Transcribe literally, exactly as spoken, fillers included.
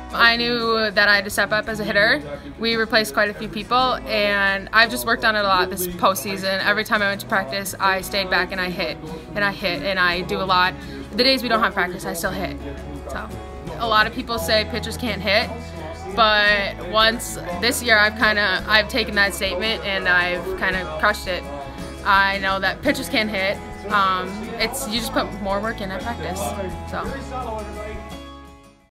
I knew that I had to step up as a hitter. We replaced quite a few people, and I've just worked on it a lot this postseason. Every time I went to practice, I stayed back and I hit, and I hit, and I do a lot. The days we don't have practice, I still hit. So, a lot of people say pitchers can't hit, but once this year, I've kind of I've taken that statement and I've kind of crushed it. I know that pitchers can hit. Um, it's you just put more work in at practice. So.